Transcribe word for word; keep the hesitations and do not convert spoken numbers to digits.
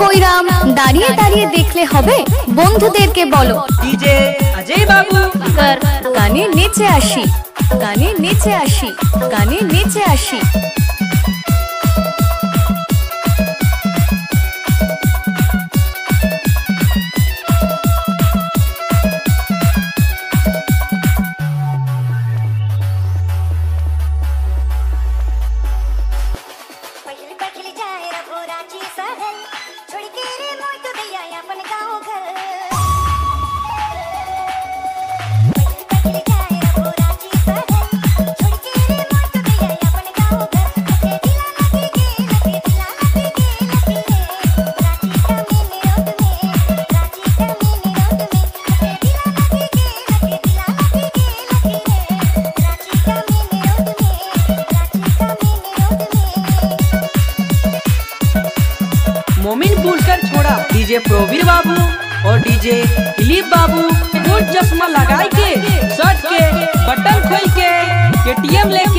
বৈরাম দাঁড়িয়ে দাঁড়িয়ে দেখলে হবে, বন্ধুদেরকে বলো ডিজে অজয় বাবু গানে নেচে আসি, গানে নেচে আসি, গানে নেচে আসি। मोमिनपुर कर छोड़ा डीजे प्रोवीर बाबू और डीजे दिलीप बाबू, चश्मा लगाई के शर्ट के बटन खोल के केटीएम ले